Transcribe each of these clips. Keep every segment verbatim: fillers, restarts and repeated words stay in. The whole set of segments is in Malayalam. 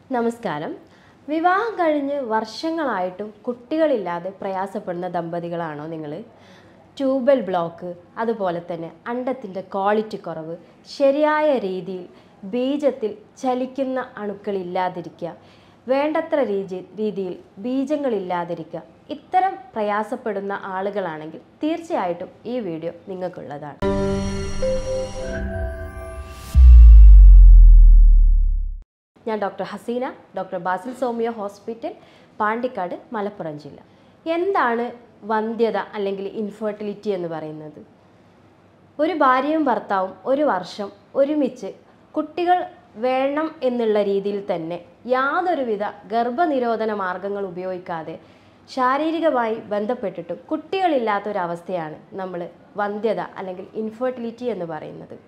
നമസ്കാരം. വിവാഹം കഴിഞ്ഞ് വർഷങ്ങളായിട്ടും കുട്ടികളില്ലാതെ പ്രയാസപ്പെടുന്ന ദമ്പതികളാണോ നിങ്ങൾ? ട്യൂബൽ ബ്ലോക്ക്, അതുപോലെ തന്നെ അണ്ടത്തിൻ്റെ ക്വാളിറ്റി കുറവ്, ശരിയായ രീതിയിൽ ബീജത്തിൽ ചലിക്കുന്ന അണുക്കളില്ലാതിരിക്കുക, വേണ്ടത്ര രീതി രീതിയിൽ ബീജങ്ങളില്ലാതിരിക്കുക, ഇത്തരം പ്രയാസപ്പെടുന്ന ആളുകളാണെങ്കിൽ തീർച്ചയായിട്ടും ഈ വീഡിയോ നിങ്ങൾക്കുള്ളതാണ്. ഞാൻ doctor Haseena, doctor Basil homeo hospital, Pandikkad, Malappuram ജില്ല. എന്താണ് വന്ധ്യത അല്ലെങ്കിൽ ഇൻഫെർട്ടിലിറ്റി എന്ന് പറയുന്നത്? ഒരു ഭാര്യയും ഭർത്താവും ഒരു വർഷം ഒരുമിച്ച് കുട്ടികൾ വേണം എന്നുള്ള രീതിയിൽ തന്നെ യാതൊരുവിധ ഗർഭനിരോധന മാർഗങ്ങൾ ഉപയോഗിക്കാതെ ശാരീരികമായി ബന്ധപ്പെട്ടിട്ടും കുട്ടികളില്ലാത്തൊരവസ്ഥയാണ് നമ്മൾ വന്ധ്യത അല്ലെങ്കിൽ ഇൻഫെർട്ടിലിറ്റി എന്ന് പറയുന്നത്.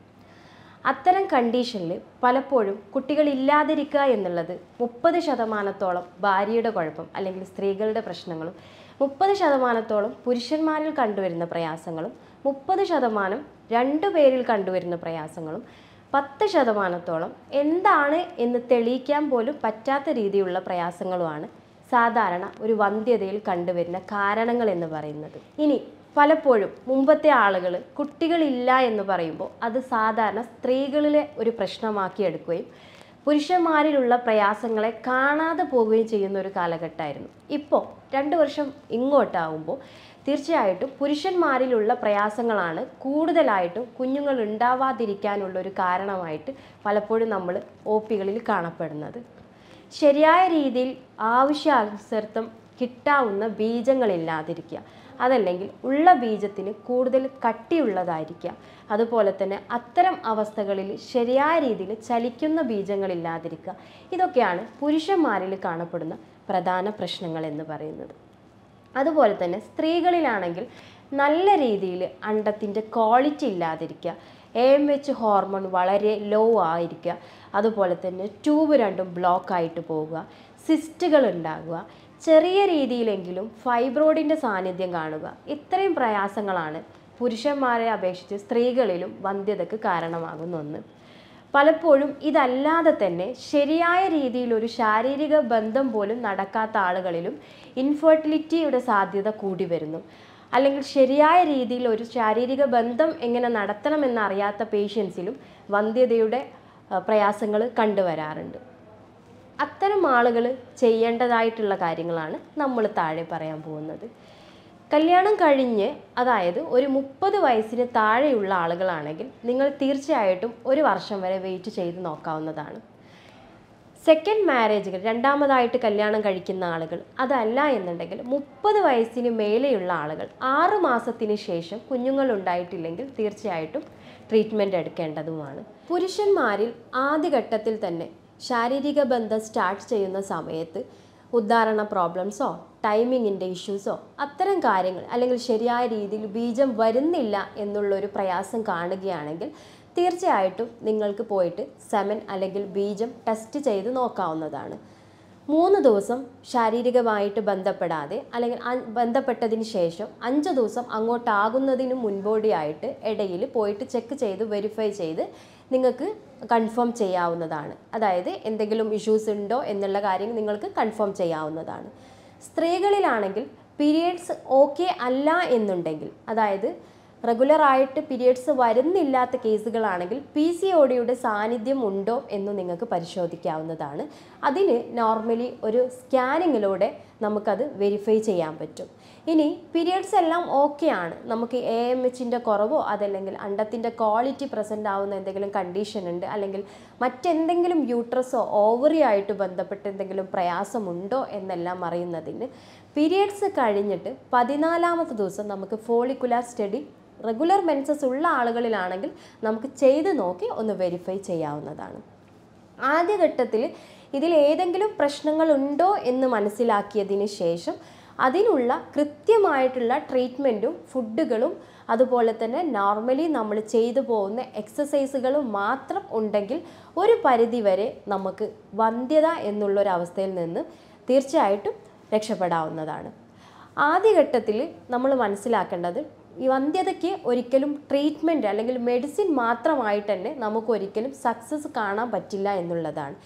അത്തരം കണ്ടീഷനിൽ പലപ്പോഴും കുട്ടികളില്ലാതിരിക്കുക എന്നുള്ളത് മുപ്പത് ശതമാനത്തോളം ഭാര്യയുടെ കുഴപ്പം അല്ലെങ്കിൽ സ്ത്രീകളുടെ പ്രശ്നങ്ങളും, മുപ്പത് ശതമാനത്തോളം പുരുഷന്മാരിൽ കണ്ടുവരുന്ന പ്രയാസങ്ങളും, മുപ്പത് ശതമാനം രണ്ടു പേരിൽ കണ്ടുവരുന്ന പ്രയാസങ്ങളും, പത്ത് ശതമാനത്തോളം എന്താണ് എന്ന് തെളിയിക്കാൻ പോലും പറ്റാത്ത രീതിയിലുള്ള പ്രയാസങ്ങളുമാണ് സാധാരണ ഒരു വന്ധ്യതയിൽ കണ്ടുവരുന്ന കാരണങ്ങൾ എന്ന് പറയുന്നത്. ഇനി പലപ്പോഴും മുമ്പത്തെ ആളുകൾ കുട്ടികളില്ല എന്ന് പറയുമ്പോൾ അത് സാധാരണ സ്ത്രീകളിലെ ഒരു പ്രശ്നമാക്കി എടുക്കുകയും പുരുഷന്മാരിലുള്ള പ്രയാസങ്ങളെ കാണാതെ പോവുകയും ചെയ്യുന്ന ഒരു കാലഘട്ടമായിരുന്നു. ഇപ്പോൾ രണ്ട് വർഷം ഇങ്ങോട്ടാവുമ്പോൾ തീർച്ചയായിട്ടും പുരുഷന്മാരിലുള്ള പ്രയാസങ്ങളാണ് കൂടുതലായിട്ടും കുഞ്ഞുങ്ങൾ ഉണ്ടാവാതിരിക്കാനുള്ള ഒരു കാരണമായിട്ട് പലപ്പോഴും നമ്മൾ ഒ പികളിൽ കാണപ്പെടുന്നത്. ശരിയായ രീതിയിൽ ആവശ്യാനുസൃതം കിട്ടാവുന്ന ബീജങ്ങളില്ലാതിരിക്കുക, അതല്ലെങ്കിൽ ഉള്ള ബീജത്തിന് കൂടുതൽ കട്ടിയുള്ളതായിരിക്കുക, അതുപോലെ തന്നെ അത്തരം അവസ്ഥകളിൽ ശരിയായ രീതിയിൽ ചലിക്കുന്ന ബീജങ്ങളില്ലാതിരിക്കുക, ഇതൊക്കെയാണ് പുരുഷന്മാരിൽ കാണപ്പെടുന്ന പ്രധാന പ്രശ്നങ്ങൾ എന്ന് പറയുന്നത്. അതുപോലെ തന്നെ സ്ത്രീകളിലാണെങ്കിൽ നല്ല രീതിയിൽ അണ്ടത്തിൻ്റെ ക്വാളിറ്റി ഇല്ലാതിരിക്കുക, എ എം എച്ച് ഹോർമോൺ വളരെ ലോ ആയിരിക്കുക, അതുപോലെ തന്നെ ട്യൂബ് രണ്ടും ബ്ലോക്ക് ആയിട്ട് പോവുക, സിസ്റ്റുകൾ ഉണ്ടാകുക, ചെറിയ രീതിയിലെങ്കിലും ഫൈബ്രോയിഡിൻ്റെ സാന്നിധ്യം കാണുക, ഇത്രയും പ്രയാസങ്ങളാണ് പുരുഷന്മാരെ അപേക്ഷിച്ച് സ്ത്രീകളിലും വന്ധ്യതയ്ക്ക് കാരണമാകുന്ന ഒന്ന്. പലപ്പോഴും ഇതല്ലാതെ തന്നെ ശരിയായ രീതിയിൽ ഒരു ശാരീരിക ബന്ധം പോലും നടക്കാത്ത ആളുകളിലും ഇൻഫെർട്ടിലിറ്റിയുടെ സാധ്യത കൂടി വരുന്നു. അല്ലെങ്കിൽ ശരിയായ രീതിയിൽ ഒരു ശാരീരിക ബന്ധം എങ്ങനെ നടത്തണമെന്നറിയാത്ത പേഷ്യൻസിലും വന്ധ്യതയുടെ പ്രയാസങ്ങൾ കണ്ടുവരാറുണ്ട്. അത്തരം ആളുകൾ ചെയ്യേണ്ടതായിട്ടുള്ള കാര്യങ്ങളാണ് നമ്മൾ താഴെ പറയാൻ പോകുന്നത്. കല്യാണം കഴിഞ്ഞ്, അതായത് ഒരു മുപ്പത് വയസ്സിന് താഴെയുള്ള ആളുകളാണെങ്കിൽ നിങ്ങൾ തീർച്ചയായിട്ടും ഒരു വർഷം വരെ വെയിറ്റ് ചെയ്ത് നോക്കാവുന്നതാണ്. സെക്കൻഡ് മാരേജുകൾ, രണ്ടാമതായിട്ട് കല്യാണം കഴിക്കുന്ന ആളുകൾ, അതല്ല എന്നുണ്ടെങ്കിൽ മുപ്പത് വയസ്സിന് മേലെയുള്ള ആളുകൾ ആറ് മാസത്തിന് ശേഷം കുഞ്ഞുങ്ങൾ ഉണ്ടായിട്ടില്ലെങ്കിൽ തീർച്ചയായിട്ടും ട്രീറ്റ്മെൻറ്റ് എടുക്കേണ്ടതുമാണ്. പുരുഷന്മാരിൽ ആദ്യഘട്ടത്തിൽ തന്നെ ശാരീരിക ബന്ധം സ്റ്റാർട്ട് ചെയ്യുന്ന സമയത്ത് ഉദ്ധാരണ പ്രോബ്ലംസോ ടൈമിങ്ങിൻ്റെ ഇഷ്യൂസോ അത്തരം കാര്യങ്ങൾ, അല്ലെങ്കിൽ ശരിയായ രീതിയിൽ ബീജം വരുന്നില്ല എന്നുള്ളൊരു പ്രയാസം കാണുകയാണെങ്കിൽ തീർച്ചയായിട്ടും നിങ്ങൾക്ക് പോയിട്ട് സെമൻ അല്ലെങ്കിൽ ബീജം ടെസ്റ്റ് ചെയ്ത് നോക്കാവുന്നതാണ്. മൂന്ന് ദിവസം ശാരീരികമായിട്ട് ബന്ധപ്പെടാതെ, അല്ലെങ്കിൽ ബന്ധപ്പെട്ടതിന് ശേഷം അഞ്ച് ദിവസം അങ്ങോട്ടാകുന്നതിന് മുൻപോടിയായിട്ട് ഇടയിൽ പോയിട്ട് ചെക്ക് ചെയ്ത് വെരിഫൈ ചെയ്ത് നിങ്ങൾക്ക് കൺഫേം ചെയ്യാവുന്നതാണ്. അതായത് എന്തെങ്കിലും ഇഷ്യൂസ് ഉണ്ടോ എന്നുള്ള കാര്യം നിങ്ങൾക്ക് കൺഫേം ചെയ്യാവുന്നതാണ്. സ്ത്രീകളിലാണെങ്കിൽ പീരിയഡ്സ് ഓക്കെ അല്ല എന്നുണ്ടെങ്കിൽ, അതായത് റെഗുലറായിട്ട് പീരിയഡ്സ് വരുന്നില്ലാത്ത കേസുകളാണെങ്കിൽ പി സി ഒ ഡിയുടെ സാന്നിധ്യം ഉണ്ടോ എന്ന് നിങ്ങൾക്ക് പരിശോധിക്കാവുന്നതാണ്. അതിന് നോർമലി ഒരു സ്കാനിങ്ങിലൂടെ നമുക്കത് വെരിഫൈ ചെയ്യാൻ പറ്റും. ഇനി പീരിയഡ്സ് എല്ലാം ഓക്കെ ആണ്, നമുക്ക് എ എം എച്ചിൻ്റെ കുറവോ അതല്ലെങ്കിൽ അണ്ടത്തിൻ്റെ ക്വാളിറ്റി പ്രസൻ്റ് ആവുന്ന എന്തെങ്കിലും കണ്ടീഷൻ ഉണ്ട്, അല്ലെങ്കിൽ മറ്റെന്തെങ്കിലും യൂട്രസോ ഓവറി ആയിട്ട് ബന്ധപ്പെട്ട് എന്തെങ്കിലും പ്രയാസമുണ്ടോ എന്നെല്ലാം അറിയുന്നതിന് പീരിയഡ്സ് കഴിഞ്ഞിട്ട് പതിനാലാമത്തെ ദിവസം നമുക്ക് ഫോളിക്കുലാർ സ്റ്റഡി, റെഗുലർ മെൻസസ് ഉള്ള ആളുകളിലാണെങ്കിൽ നമുക്ക് ചെയ്ത് നോക്കി ഒന്ന് വെരിഫൈ ചെയ്യാവുന്നതാണ്. ആദ്യഘട്ടത്തിൽ ഇതിൽ ഏതെങ്കിലും പ്രശ്നങ്ങളുണ്ടോ എന്ന് മനസ്സിലാക്കിയതിന് ശേഷം അതിനുള്ള കൃത്യമായിട്ടുള്ള ട്രീറ്റ്മെൻറ്റും ഫുഡുകളും അതുപോലെ തന്നെ നോർമലി നമ്മൾ ചെയ്തു പോകുന്ന എക്സസൈസുകളും മാത്രം ഉണ്ടെങ്കിൽ ഒരു പരിധിവരെ നമുക്ക് വന്ധ്യത എന്നുള്ളൊരവസ്ഥയിൽ നിന്ന് തീർച്ചയായിട്ടും രക്ഷപ്പെടാവുന്നതാണ്. ആദ്യഘട്ടത്തിൽ നമ്മൾ മനസ്സിലാക്കേണ്ടത് ഈ വന്ധ്യതയ്ക്ക് ഒരിക്കലും ട്രീറ്റ്മെൻറ്റ് അല്ലെങ്കിൽ മെഡിസിൻ മാത്രമായിട്ട് തന്നെ നമുക്ക് ഒരിക്കലും സക്സസ് കാണാൻ പറ്റില്ല എന്നുള്ളതാണ്.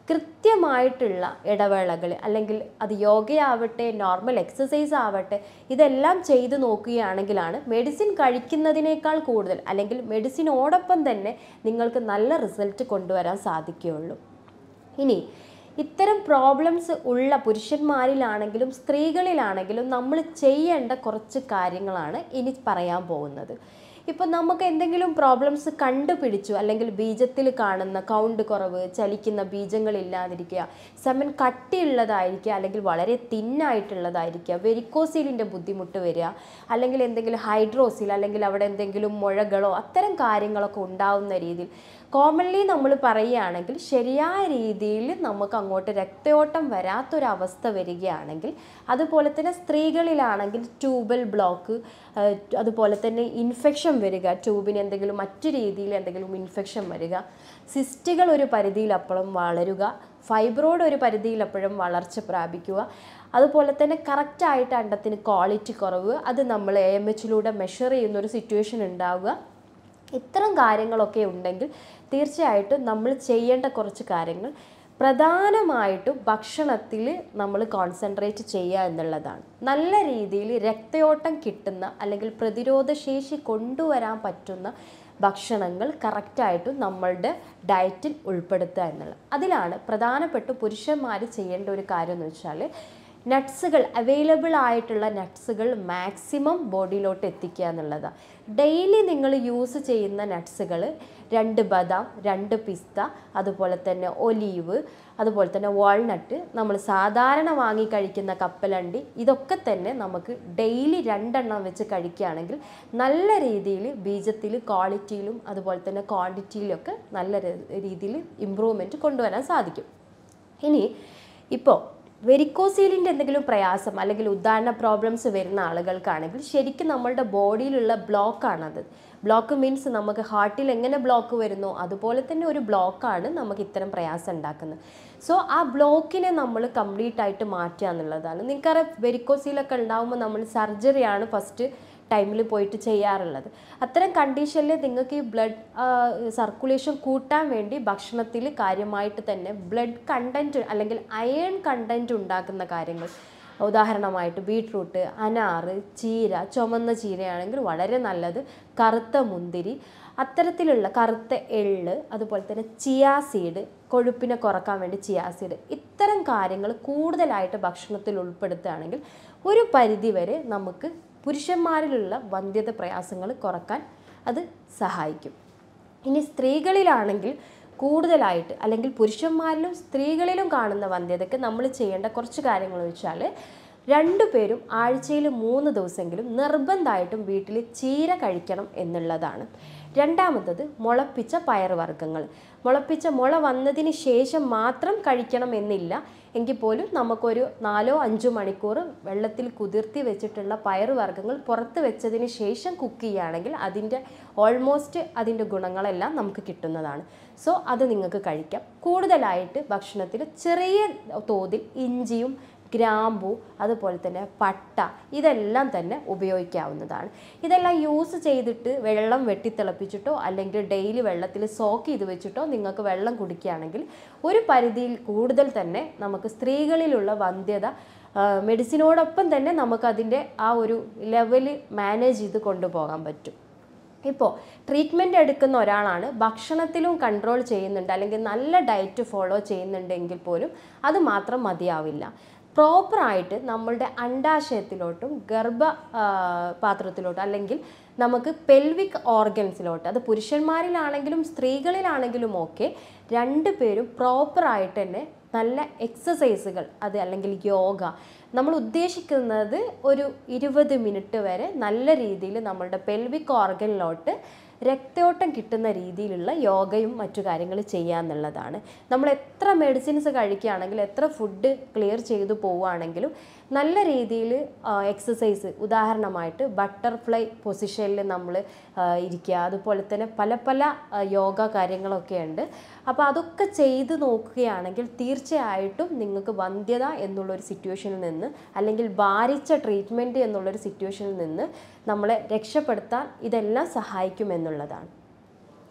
കൃത്യമായിട്ടുള്ള ഇടവേളകൾ, അല്ലെങ്കിൽ അത് യോഗയാവട്ടെ നോർമൽ എക്സസൈസ് ആവട്ടെ, ഇതെല്ലാം ചെയ്ത് നോക്കുകയാണെങ്കിലാണ് മെഡിസിൻ കഴിക്കുന്നതിനേക്കാൾ കൂടുതൽ, അല്ലെങ്കിൽ മെഡിസിനോടൊപ്പം തന്നെ നിങ്ങൾക്ക് നല്ല റിസൾട്ട് കൊണ്ടുവരാൻ സാധിക്കുകയുള്ളൂ. ഇനി ഇത്തരം പ്രോബ്ലംസ് ഉള്ള പുരുഷന്മാരിലാണെങ്കിലും സ്ത്രീകളിലാണെങ്കിലും നമ്മൾ ചെയ്യേണ്ട കുറച്ച് കാര്യങ്ങളാണ് ഇനി പറയാൻ പോകുന്നത്. ഇപ്പോൾ നമുക്ക് എന്തെങ്കിലും പ്രോബ്ലംസ് കണ്ടുപിടിച്ചു, അല്ലെങ്കിൽ ബീജത്തിൽ കാണുന്ന കൗണ്ട് കുറവ്, ചലിക്കുന്ന ബീജങ്ങളില്ലാതിരിക്കുക, സെമൻ കട്ടിയുള്ളതായിരിക്കുക, അല്ലെങ്കിൽ വളരെ തിന്നായിട്ടുള്ളതായിരിക്കുക, വെരിക്കോസിലിൻ്റെ ബുദ്ധിമുട്ട് വരിക, അല്ലെങ്കിൽ എന്തെങ്കിലും ഹൈഡ്രോസിൽ, അല്ലെങ്കിൽ അവിടെ എന്തെങ്കിലും മുഴകളോ അത്തരം കാര്യങ്ങളൊക്കെ ഉണ്ടാവുന്ന രീതിയിൽ കോമൺലി നമ്മൾ പറയുകയാണെങ്കിൽ ശരിയായ രീതിയിൽ നമുക്ക് അങ്ങോട്ട് രക്തയോട്ടം വരാത്തൊരവസ്ഥ വരികയാണെങ്കിൽ, അതുപോലെ തന്നെ സ്ത്രീകളിലാണെങ്കിൽ ട്യൂബൽ ബ്ലോക്ക്, അതുപോലെ തന്നെ ഇൻഫെക്ഷൻ വരിക, ട്യൂബിന് എന്തെങ്കിലും മറ്റു രീതിയിൽ എന്തെങ്കിലും ഇൻഫെക്ഷൻ വരിക, സിസ്റ്റുകൾ ഒരു പരിധിയിൽ അപ്പോഴും വളരുക, ഫൈബ്രോയിഡ് ഒരു പരിധിയിൽ അപ്പോഴും വളർച്ച പ്രാപിക്കുക, അതുപോലെ തന്നെ കറക്റ്റായിട്ട് അണ്ടത്തിന് ക്വാളിറ്റി കുറവ്, അത് നമ്മൾ എ എം എച്ചിലൂടെ മെഷർ ചെയ്യുന്നൊരു സിറ്റുവേഷൻ ഉണ്ടാവുക. ഇത്തരം കാര്യങ്ങളൊക്കെ ഉണ്ടെങ്കിൽ തീർച്ചയായിട്ടും നമ്മൾ ചെയ്യേണ്ട കുറച്ച് കാര്യങ്ങൾ പ്രധാനമായിട്ടും ഭക്ഷണത്തിൽ നമ്മൾ കോൺസെൻട്രേറ്റ് ചെയ്യുക എന്നുള്ളതാണ്. നല്ല രീതിയിൽ രക്തയോട്ടം കിട്ടുന്ന, അല്ലെങ്കിൽ പ്രതിരോധശേഷി കൊണ്ടുവരാൻ പറ്റുന്ന ഭക്ഷണങ്ങൾ കറക്റ്റായിട്ടും നമ്മളുടെ ഡയറ്റിൽ ഉൾപ്പെടുത്തുക എന്നുള്ളത്. അതിലാണ് പ്രധാനപ്പെട്ട പുരുഷന്മാർ ചെയ്യേണ്ട ഒരു കാര്യം എന്ന് വെച്ചാൽ, നട്ട്സുകൾ, അവൈലബിൾ ആയിട്ടുള്ള നട്ട്സുകൾ മാക്സിമം ബോഡിയിലോട്ട് എത്തിക്കുക എന്നുള്ളതാണ്. ഡെയിലി നിങ്ങൾ യൂസ് ചെയ്യുന്ന നട്ട്സുകൾ രണ്ട് ബദാം, രണ്ട് പിസ്ത, അതുപോലെ തന്നെ ഒലീവ്, അതുപോലെ തന്നെ വാൾനട്ട്, നമ്മൾ സാധാരണ വാങ്ങി കഴിക്കുന്ന കപ്പലണ്ടി, ഇതൊക്കെ തന്നെ നമുക്ക് ഡെയിലി രണ്ടെണ്ണം വെച്ച് കഴിക്കുകയാണെങ്കിൽ നല്ല രീതിയിൽ ബീജത്തിൽ ക്വാളിറ്റിയിലും അതുപോലെ തന്നെ ക്വാണ്ടിറ്റിയിലൊക്കെ നല്ല രീതിയിൽ ഇമ്പ്രൂവ്മെൻറ്റ് കൊണ്ടുവരാൻ സാധിക്കും. ഇനി ഇപ്പോൾ വെരിക്കോസീലിൻ്റെ എന്തെങ്കിലും പ്രയാസം അല്ലെങ്കിൽ ഉദാഹരണ പ്രോബ്ലംസ് വരുന്ന ആളുകൾക്കാണെങ്കിൽ ശരിക്കും നമ്മളുടെ ബോഡിയിലുള്ള ബ്ലോക്കാണത്. ബ്ലോക്ക് മീൻസ് നമുക്ക് ഹാർട്ടിൽ എങ്ങനെ ബ്ലോക്ക് വരുന്നോ അതുപോലെ തന്നെ ഒരു ബ്ലോക്കാണ് നമുക്ക് ഇത്തരം പ്രയാസം ഉണ്ടാക്കുന്നത്. സോ ആ ബ്ലോക്കിനെ നമ്മൾ കംപ്ലീറ്റ് ആയിട്ട് മാറ്റുക എന്നുള്ളതാണ്. നിങ്ങൾക്കറിയാം, വെരിക്കോസീലൊക്കെ ഉണ്ടാകുമ്പോൾ നമ്മൾ സർജറിയാണ് ഫസ്റ്റ് ടൈമിൽ പോയിട്ട് ചെയ്യാറുള്ളത്. അത്തരം കണ്ടീഷനിൽ നിങ്ങൾക്ക് ഈ ബ്ലഡ് സർക്കുലേഷൻ കൂട്ടാൻ വേണ്ടി ഭക്ഷണത്തിൽ കാര്യമായിട്ട് തന്നെ ബ്ലഡ് കണ്ടൻറ്റ് അല്ലെങ്കിൽ അയൺ കണ്ടൻറ്റ് ഉണ്ടാക്കുന്ന കാര്യങ്ങൾ, ഉദാഹരണമായിട്ട് ബീട്രൂട്ട്, അനാറ്, ചീര, ചുമന്ന ചീരയാണെങ്കിൽ വളരെ നല്ലത്, കറുത്ത മുന്തിരി, അത്തരത്തിലുള്ള കറുത്ത എള്ള്, അതുപോലെ തന്നെ ചിയാ സീഡ്, കൊഴുപ്പിനെ കുറക്കാൻ വേണ്ടി ചിയാ സീഡ്, ഇത്തരം കാര്യങ്ങൾ കൂടുതലായിട്ട് ഭക്ഷണത്തിൽ ഉൾപ്പെടുത്തുകയാണെങ്കിൽ ഒരു പരിധിവരെ നമുക്ക് പുരുഷന്മാരിലുള്ള വന്ധ്യത പ്രയാസങ്ങൾ കുറക്കാൻ അത് സഹായിക്കും. ഇനി സ്ത്രീകളിലാണെങ്കിൽ കൂടുതലായിട്ട്, അല്ലെങ്കിൽ പുരുഷന്മാരിലും സ്ത്രീകളിലും കാണുന്ന വന്ധ്യതയ്ക്ക് നമ്മൾ ചെയ്യേണ്ട കുറച്ച് കാര്യങ്ങൾ വെച്ചാൽ, രണ്ടുപേരും ആഴ്ചയിൽ മൂന്ന് ദിവസമെങ്കിലും നിർബന്ധമായിട്ടും വീട്ടിൽ ചീര കഴിക്കണം എന്നുള്ളതാണ്. രണ്ടാമത്തത് മുളപ്പിച്ച പയറുവർഗ്ഗങ്ങൾ. മുളപ്പിച്ച മുള വന്നതിന് ശേഷം മാത്രം കഴിക്കണം എന്നില്ല, എങ്കിൽ പോലും നമുക്കൊരു നാലോ അഞ്ചോ മണിക്കൂർ വെള്ളത്തിൽ കുതിർത്തി വെച്ചിട്ടുള്ള പയറുവർഗ്ഗങ്ങൾ പുറത്ത് വെച്ചതിന് ശേഷം കുക്ക് ചെയ്യുകയാണെങ്കിൽ അതിൻ്റെ ഓൾമോസ്റ്റ് അതിൻ്റെ ഗുണങ്ങളെല്ലാം നമുക്ക് കിട്ടുന്നതാണ്. സോ അത് നിങ്ങൾക്ക് കഴിക്കാം. കൂടുതലായിട്ട് ഭക്ഷണത്തിൽ ചെറിയ തോതിൽ ഇഞ്ചിയും ഗ്രാമ്പു, അതുപോലെ തന്നെ പട്ട, ഇതെല്ലാം തന്നെ ഉപയോഗിക്കാവുന്നതാണ്. ഇതെല്ലാം യൂസ് ചെയ്തിട്ട് വെള്ളം വെട്ടിത്തിളപ്പിച്ചിട്ടോ അല്ലെങ്കിൽ ഡെയിലി വെള്ളത്തിൽ സോക്ക് ചെയ്ത് വെച്ചിട്ടോ നിങ്ങൾക്ക് വെള്ളം കുടിക്കുകയാണെങ്കിൽ ഒരു പരിധിയിൽ കൂടുതൽ തന്നെ നമുക്ക് സ്ത്രീകളിലുള്ള വന്ധ്യത മെഡിസിനോടൊപ്പം തന്നെ നമുക്കതിൻ്റെ ആ ഒരു ലെവൽ മാനേജ് ചെയ്ത് കൊണ്ടുപോകാൻ പറ്റും. ഇപ്പോൾ ട്രീറ്റ്മെൻറ്റ് എടുക്കുന്ന ഒരാളാണ്, ഭക്ഷണത്തിലും കൺട്രോൾ ചെയ്യുന്നുണ്ട് അല്ലെങ്കിൽ നല്ല ഡയറ്റ് ഫോളോ ചെയ്യുന്നുണ്ടെങ്കിൽ പോലും അത് മാത്രം മതിയാവില്ല. പ്രോപ്പറായിട്ട് നമ്മളുടെ അണ്ടാശയത്തിലോട്ടും ഗർഭ പാത്രത്തിലോട്ടും അല്ലെങ്കിൽ നമുക്ക് പെൽവിക് ഓർഗൻസിലോട്ട്, അത് പുരുഷന്മാരിലാണെങ്കിലും സ്ത്രീകളിലാണെങ്കിലും ഒക്കെ രണ്ട് പേരും പ്രോപ്പറായിട്ട് തന്നെ നല്ല എക്സസൈസുകൾ, അത് അല്ലെങ്കിൽ യോഗ, നമ്മൾ ഉദ്ദേശിക്കുന്നത് ഒരു ഇരുപത് മിനിറ്റ് വരെ നല്ല രീതിയിൽ നമ്മളുടെ പെൽവിക് ഓർഗനിലോട്ട് രക്തയോട്ടം കിട്ടുന്ന രീതിയിലുള്ള യോഗയും മറ്റു കാര്യങ്ങൾ ചെയ്യാന്നുള്ളതാണ്. നമ്മൾ എത്ര മെഡിസിൻസ് കഴിക്കുകയാണെങ്കിലും എത്ര ഫുഡ് ക്ലിയർ ചെയ്തു പോവുകയാണെങ്കിലും നല്ല രീതിയിൽ എക്സസൈസ്, ഉദാഹരണമായിട്ട് ബട്ടർഫ്ലൈ പൊസിഷനിൽ നമ്മൾ ഇരിക്കുക, അതുപോലെ തന്നെ പല പല യോഗ കാര്യങ്ങളൊക്കെ ഉണ്ട്. അപ്പോൾ അതൊക്കെ ചെയ്ത് നോക്കുകയാണെങ്കിൽ തീർച്ചയായിട്ടും നിങ്ങൾക്ക് വന്ധ്യത എന്നുള്ളൊരു സിറ്റുവേഷനിൽ നിന്ന് അല്ലെങ്കിൽ ഭാരിച്ച ട്രീറ്റ്മെൻറ്റ് എന്നുള്ളൊരു സിറ്റുവേഷനിൽ നിന്ന് നമ്മളെ രക്ഷപ്പെടുത്താൻ ഇതെല്ലാം സഹായിക്കുമെന്നുള്ളതാണ്.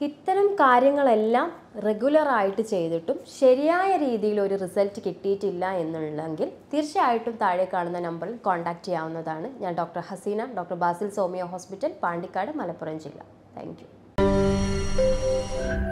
ഇത്തരം കാര്യങ്ങളെല്ലാം റെഗുലറായിട്ട് ചെയ്തിട്ടും ശരിയായ രീതിയിൽ ഒരു റിസൾട്ട് കിട്ടിയിട്ടില്ല എന്നുണ്ടെങ്കിൽ തീർച്ചയായിട്ടും താഴെ കാണുന്ന നമ്പറിൽ കോൺടാക്റ്റ് ചെയ്യാവുന്നതാണ്. ഞാൻ doctor Haseena, doctor Basil homeo hospital, Pandikkad, Malappuram ജില്ല. Thank U.